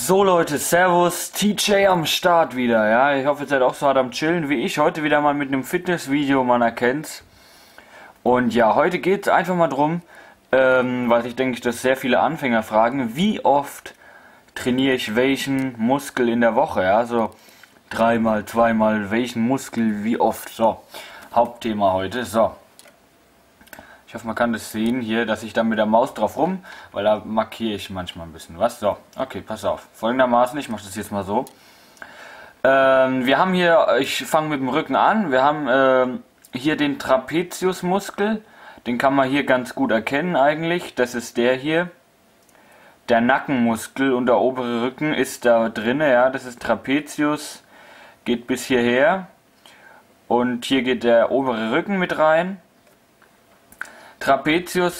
So Leute, Servus, TJ am Start wieder, ja, ich hoffe ihr seid auch so hart am Chillen wie ich, heute wieder mal mit einem Fitnessvideo, man erkennt's. Und ja, heute geht's einfach mal drum, weil ich denke, dass sehr viele Anfänger fragen, wie oft trainiere ich welchen Muskel in der Woche, ja, so dreimal, zweimal, welchen Muskel, wie oft, so, Hauptthema heute, so. Ich hoffe, man kann das sehen hier, dass ich da mit der Maus drauf rum, weil da markiere ich manchmal ein bisschen was. So, okay, pass auf. Folgendermaßen, ich mache das jetzt mal so. Wir haben hier, ich fange mit dem Rücken an, wir haben hier den Trapeziusmuskel, den kann man hier ganz gut erkennen eigentlich, das ist der hier. Der Nackenmuskel und der obere Rücken ist da drin, ja, das ist Trapezius, geht bis hierher und hier geht der obere Rücken mit rein. Trapezius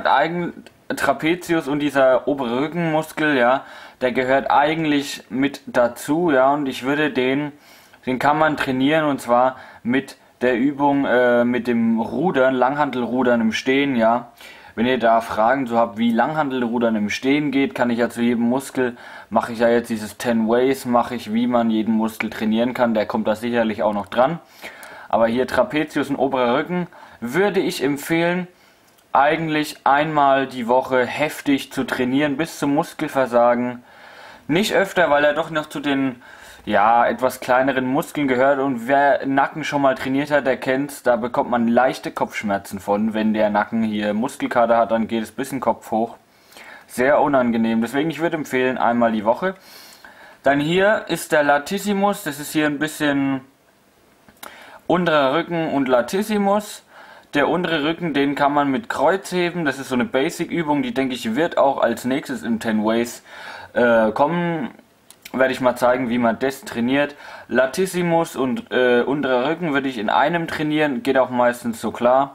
und dieser obere Rückenmuskel, ja, der gehört eigentlich mit dazu, ja, und ich würde den kann man trainieren, und zwar mit der Übung mit dem Rudern, Langhantelrudern im Stehen, ja. Wenn ihr da Fragen so habt, wie Langhantelrudern im Stehen geht, kann ich ja zu jedem Muskel, mache ich ja jetzt dieses 10 Ways, mache ich, wie man jeden Muskel trainieren kann, der kommt da sicherlich auch noch dran. Aber hier Trapezius und oberer Rücken würde ich empfehlen, eigentlich einmal die Woche heftig zu trainieren bis zum Muskelversagen. Nicht öfter, weil er doch noch zu den etwas kleineren Muskeln gehört, und wer Nacken schon mal trainiert hat, der kennt's, da bekommt man leichte Kopfschmerzen von, wenn der Nacken hier Muskelkater hat, dann geht es bis in den Kopf hoch. Sehr unangenehm, deswegen ich würde empfehlen, einmal die Woche. Dann hier ist der Latissimus, das ist hier ein bisschen unterer Rücken und Latissimus. Der untere Rücken, den kann man mit Kreuzheben, das ist so eine Basic-Übung, die denke ich wird auch als nächstes im 10 Ways kommen. Werde ich mal zeigen, wie man das trainiert. Latissimus und unterer Rücken würde ich in einem trainieren, geht auch meistens so klar.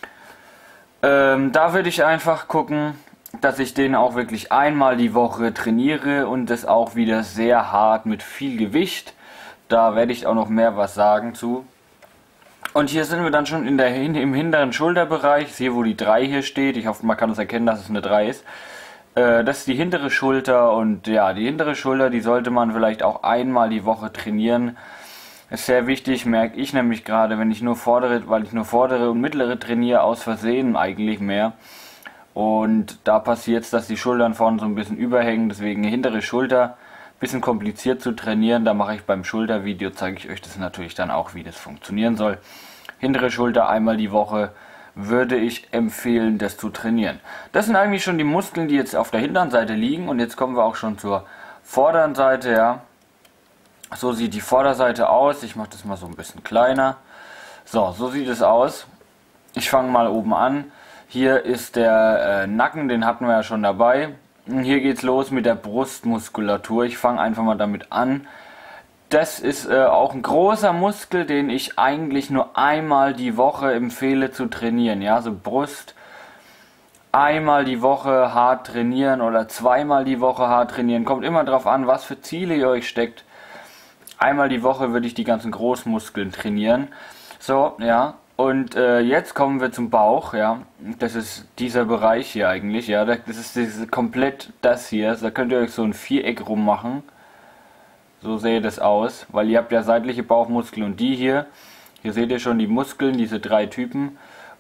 Da würde ich einfach gucken, dass ich den auch wirklich einmal die Woche trainiere, und das auch wieder sehr hart mit viel Gewicht. Da werde ich auch noch mehr was sagen zu. Und hier sind wir dann schon im hinteren Schulterbereich, hier wo die 3 hier steht, ich hoffe man kann es erkennen, dass es eine 3 ist. Das ist die hintere Schulter, und ja, die hintere Schulter, die sollte man vielleicht auch einmal die Woche trainieren. Ist sehr wichtig, merke ich nämlich gerade, wenn ich nur vordere, weil ich nur vordere und mittlere trainiere, aus Versehen eigentlich mehr. Und da passiert es, dass die Schultern vorne so ein bisschen überhängen, deswegen hintere Schulter, bisschen kompliziert zu trainieren, da mache ich beim Schultervideo, zeige ich euch das natürlich dann auch, wie das funktionieren soll. Hintere Schulter einmal die Woche würde ich empfehlen, das zu trainieren. Das sind eigentlich schon die Muskeln, die jetzt auf der hinteren Seite liegen, und jetzt kommen wir auch schon zur vorderen Seite, ja. So sieht die Vorderseite aus, ich mache das mal so ein bisschen kleiner. So sieht es aus. Ich fange mal oben an. Hier ist der Nacken, den hatten wir ja schon dabei. Hier geht's los mit der Brustmuskulatur. Ich fange einfach mal damit an. Das ist auch ein großer Muskel, den ich eigentlich nur einmal die Woche empfehle zu trainieren. Ja, so Brust einmal die Woche hart trainieren oder zweimal die Woche hart trainieren. Kommt immer drauf an, was für Ziele ihr euch steckt. Einmal die Woche würde ich die ganzen Großmuskeln trainieren. So, ja. Und jetzt kommen wir zum Bauch, ja. Das ist dieser Bereich hier eigentlich, ja. Das ist komplett das hier. Da könnt ihr euch so ein Viereck rummachen. So sähe das aus, weil ihr habt ja seitliche Bauchmuskeln und die hier. Hier seht ihr schon die Muskeln, diese 3 Typen.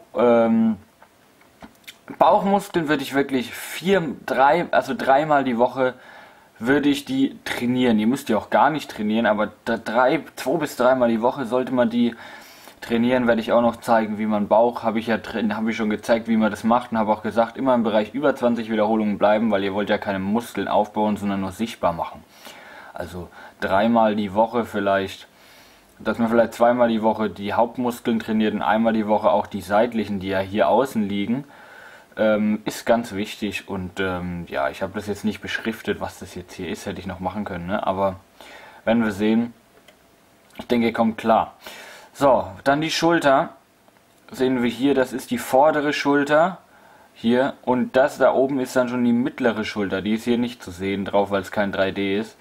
Bauchmuskeln würde ich wirklich dreimal die Woche würde ich die trainieren. Ihr müsst die auch gar nicht trainieren, aber 2 bis 3 Mal die Woche sollte man die trainieren. Werde ich auch noch zeigen, wie man Bauch, habe ich schon gezeigt, wie man das macht, und habe auch gesagt, immer im Bereich über 20 Wiederholungen bleiben, weil ihr wollt ja keine Muskeln aufbauen, sondern nur sichtbar machen. Also 3-mal die Woche vielleicht, dass man vielleicht 2-mal die Woche die Hauptmuskeln trainiert und einmal die Woche auch die seitlichen, die ja hier außen liegen, ist ganz wichtig. Und ja, ich habe das jetzt nicht beschriftet, was das jetzt hier ist, hätte ich noch machen können, ne? Aber werden wir sehen. Ich denke, ihr kommt klar. So, dann die Schulter, sehen wir hier, das ist die vordere Schulter, hier, und das da oben ist dann schon die mittlere Schulter, die ist hier nicht zu sehen drauf, weil es kein 3D ist.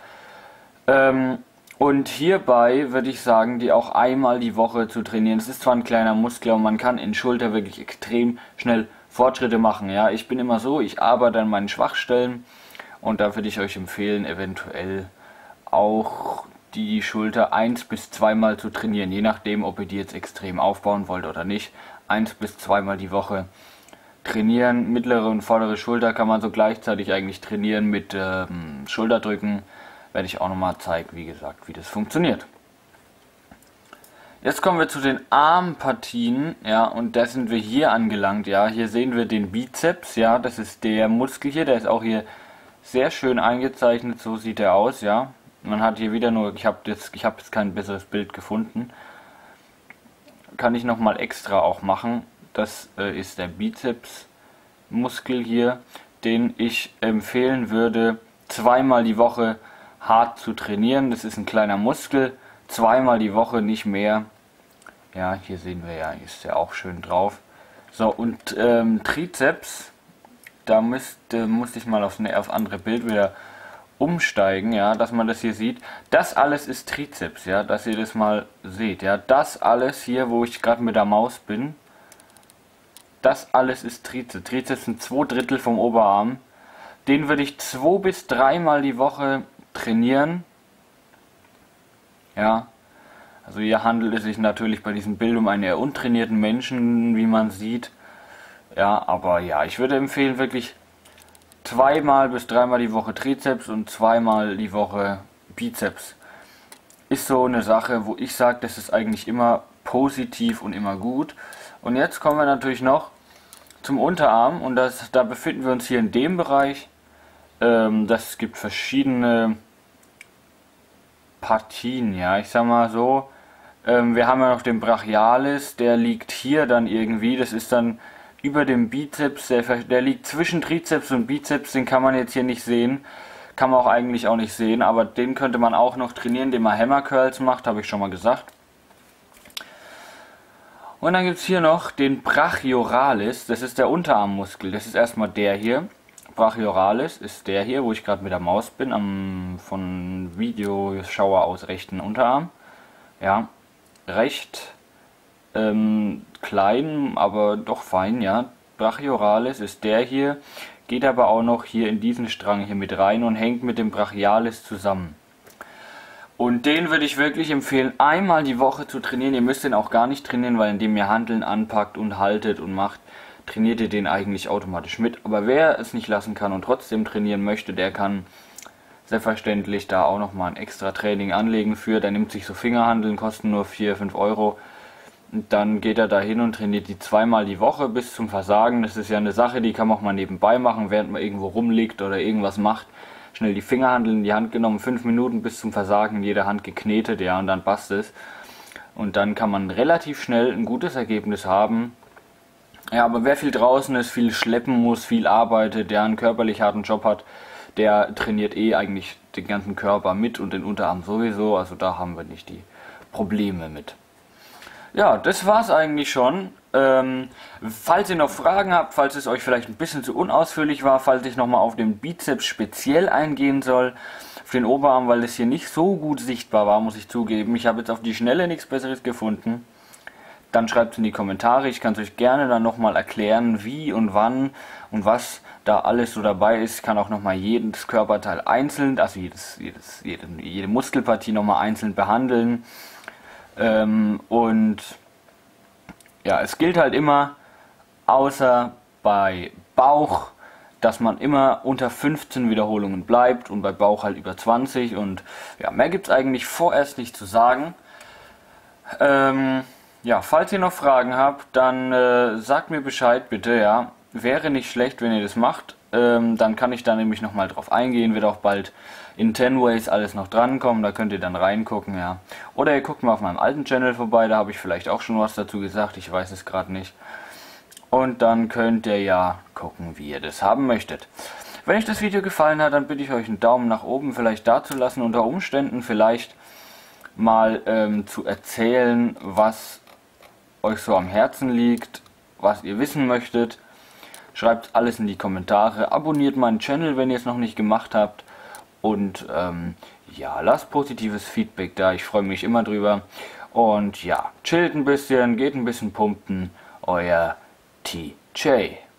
Und hierbei würde ich sagen, die auch einmal die Woche zu trainieren. Es ist zwar ein kleiner Muskel, aber man kann in Schulter wirklich extrem schnell Fortschritte machen. Ja, ich bin immer so, ich arbeite an meinen Schwachstellen Und da würde ich euch empfehlen, eventuell auch die Schulter 1 bis 2 Mal zu trainieren, je nachdem, ob ihr die jetzt extrem aufbauen wollt oder nicht. 1 bis 2 Mal die Woche trainieren. Mittlere und vordere Schulter kann man so gleichzeitig eigentlich trainieren mit Schulterdrücken. Werde ich auch nochmal zeigen, wie gesagt, wie das funktioniert. Jetzt kommen wir zu den Armpartien, ja, und da sind wir hier angelangt, ja. Hier sehen wir den Bizeps, ja, das ist der Muskel hier, der ist auch hier sehr schön eingezeichnet, so sieht er aus, ja. Man hat hier wieder nur, ich habe jetzt kein besseres Bild gefunden. Kann ich nochmal extra auch machen. Das ist der Bizepsmuskel hier, den ich empfehlen würde, 2-mal die Woche hart zu trainieren. Das ist ein kleiner Muskel, 2-mal die Woche, nicht mehr. Ja, hier sehen wir ja, ist der auch schön drauf. So, und Trizeps, da musste ich mal aufs andere Bild wieder umsteigen, ja, dass man das hier sieht. Das alles ist Trizeps, ja, dass ihr das mal seht, ja. Das alles hier, wo ich gerade mit der Maus bin, das alles ist Trizeps. Trizeps sind 2/3 vom Oberarm. Den würde ich 2 bis 3 Mal die Woche trainieren. Ja, also hier handelt es sich natürlich bei diesem Bild um einen eher untrainierten Menschen, wie man sieht. Ja, aber ja, ich würde empfehlen, wirklich 2 bis 3 Mal die Woche Trizeps und 2 Mal die Woche Bizeps. Ist so eine Sache, wo ich sage, das ist eigentlich immer positiv und immer gut. Und jetzt kommen wir natürlich noch zum Unterarm und da befinden wir uns hier in dem Bereich. Das gibt verschiedene Partien, ja, ich sag mal so. Wir haben ja noch den Brachialis, der liegt hier dann irgendwie, das ist dann über dem Bizeps, der liegt zwischen Trizeps und Bizeps, den kann man jetzt hier nicht sehen, kann man auch eigentlich auch nicht sehen, aber den könnte man auch noch trainieren, indem man Hammer Curls macht, habe ich schon mal gesagt. Und dann gibt es hier noch den Brachioralis, das ist der Unterarmmuskel, das ist erstmal der hier. Brachioralis ist der hier, wo ich gerade mit der Maus bin, von Videoschauer aus rechten Unterarm. Ja, recht klein, aber doch fein, ja. Brachioralis ist der hier, geht aber auch noch hier in diesen Strang hier mit rein und hängt mit dem Brachialis zusammen. Und den würde ich wirklich empfehlen, einmal die Woche zu trainieren. Ihr müsst den auch gar nicht trainieren, weil indem ihr Hanteln anpackt und haltet und macht, trainiert ihr den eigentlich automatisch mit. Aber wer es nicht lassen kann und trotzdem trainieren möchte, der kann selbstverständlich da auch nochmal ein extra Training anlegen für. Der nimmt sich so Fingerhanteln, kosten nur 4-5 Euro. Und dann geht er da hin und trainiert die 2-mal die Woche bis zum Versagen. Das ist ja eine Sache, die kann man auch mal nebenbei machen, während man irgendwo rumliegt oder irgendwas macht. Schnell die Fingerhanteln in die Hand genommen, 5 Minuten bis zum Versagen in jeder Hand geknetet, ja, und dann passt es. Und dann kann man relativ schnell ein gutes Ergebnis haben. Ja, aber wer viel draußen ist, viel schleppen muss, viel arbeitet, der einen körperlich harten Job hat, der trainiert eh eigentlich den ganzen Körper mit und den Unterarm sowieso. Also da haben wir nicht die Probleme mit. Ja, das war's eigentlich schon. Falls ihr noch Fragen habt, falls es euch vielleicht ein bisschen zu unausführlich war, falls ich nochmal auf den Bizeps speziell eingehen soll, auf den Oberarm, weil das hier nicht so gut sichtbar war, muss ich zugeben. Ich habe jetzt auf die Schnelle nichts Besseres gefunden. Dann schreibt es in die Kommentare. Ich kann es euch gerne dann nochmal erklären, wie und wann und was da alles so dabei ist. Ich kann auch nochmal jedes Körperteil einzeln, also jede Muskelpartie nochmal einzeln behandeln. Und ja, es gilt halt immer, außer bei Bauch, dass man immer unter 15 Wiederholungen bleibt und bei Bauch halt über 20. Und ja, mehr gibt es eigentlich vorerst nicht zu sagen. Ja, falls ihr noch Fragen habt, dann sagt mir Bescheid bitte, ja. Wäre nicht schlecht, wenn ihr das macht. Dann kann ich da nämlich nochmal drauf eingehen, wird auch bald in 10 Ways alles noch drankommen, da könnt ihr dann reingucken, ja. Oder ihr guckt mal auf meinem alten Channel vorbei, da habe ich vielleicht auch schon was dazu gesagt, ich weiß es gerade nicht. Und dann könnt ihr ja gucken, wie ihr das haben möchtet. Wenn euch das Video gefallen hat, dann bitte ich euch einen Daumen nach oben vielleicht dazulassen, unter Umständen vielleicht mal zu erzählen, was euch so am Herzen liegt, was ihr wissen möchtet. Schreibt alles in die Kommentare, abonniert meinen Channel, wenn ihr es noch nicht gemacht habt. Und ja, lasst positives Feedback da, ich freue mich immer drüber. Und ja, chillt ein bisschen, geht ein bisschen pumpen, euer TJ.